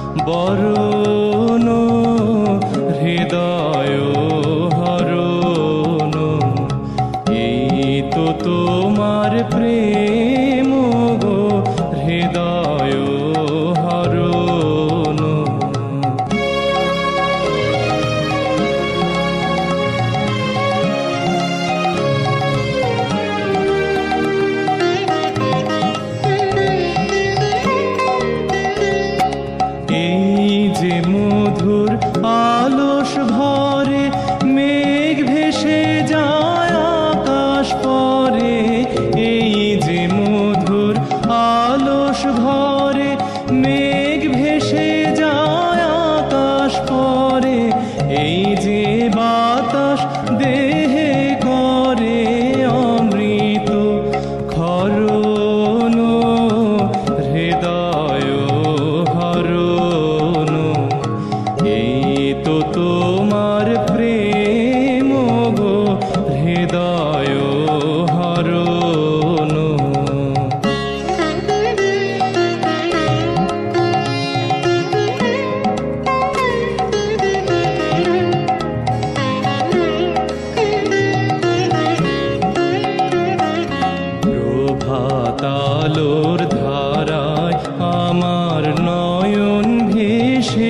বরণ হৃদয় হরণ, এই তো তোমার প্রেম গো হৃদয় হরণ। যে মধুর আলস ভরে মেঘ ভেসে যায় আকাশ পরে, এই যে মধুর আলস ভরে মেঘ ভেসে যায় আকাশ পরে, এই যে বাতাস দেহে করে অমৃত ক্ষরণ হৃদয় হরণ, এই তো তোমার প্রেম গো হৃদয় হরণ। প্রভাতালোর ধারায় আমার নয়ন ভেসে